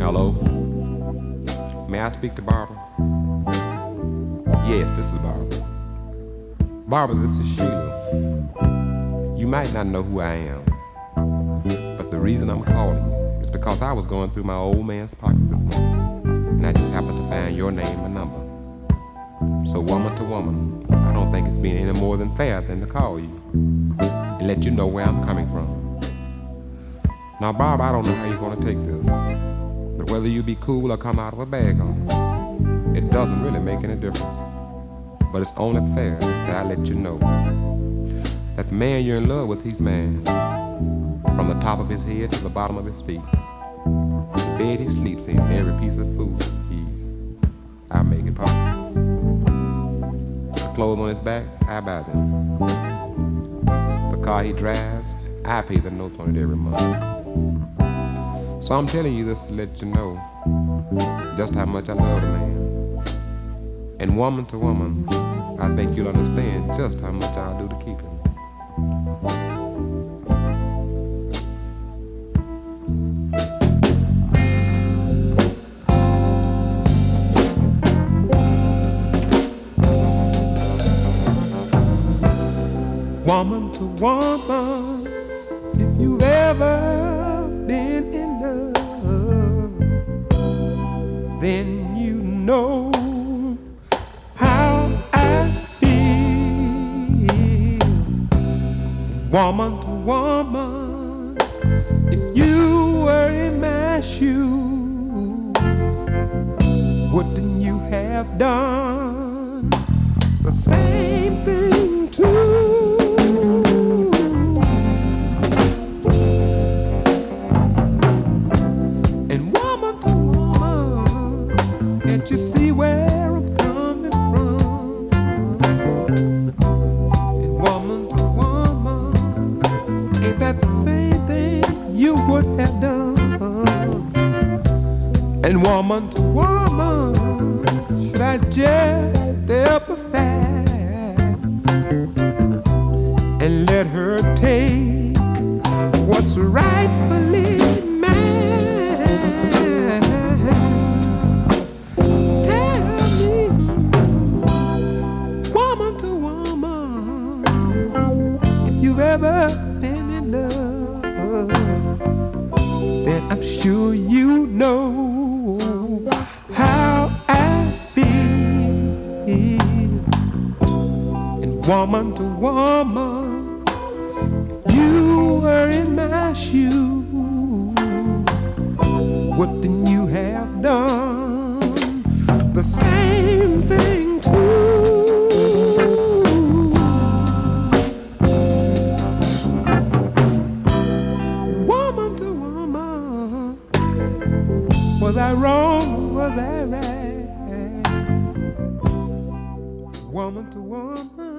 Hello? May I speak to Barbara? Yes, this is Barbara. Barbara, this is Sheila. You might not know who I am, but the reason I'm calling you is because I was going through my old man's pocket this morning, and I just happened to find your name and number. So woman to woman, I don't think it's been any more than fair than to call you and let you know where I'm coming from. Now, Barbara, I don't know how you're gonna take this, but whether you be cool or come out of a bag on it doesn't really make any difference. But it's only fair that I let you know that the man you're in love with, he's mine. From the top of his head to the bottom of his feet. The bed he sleeps in, every piece of food I make it possible. The clothes on his back, I buy them. The car he drives, I pay the notes on it every month. So I'm telling you this to let you know just how much I love the man. And woman to woman, I think you'll understand just how much I'll do to keep him. Woman to woman, if you've ever been in love, then you know how I feel. Woman to woman, if you were in my shoes, wouldn't you have done the same thing too? Can't you see where I'm coming from? And woman to woman, ain't that the same thing you would have done? And woman to woman, should I just step aside and let her take what's rightfully ever been in love, then I'm sure you know how I feel. And woman to woman, if you were in my shoes, wouldn't you have done the same thing too? Was I wrong? Was I right? Woman to woman.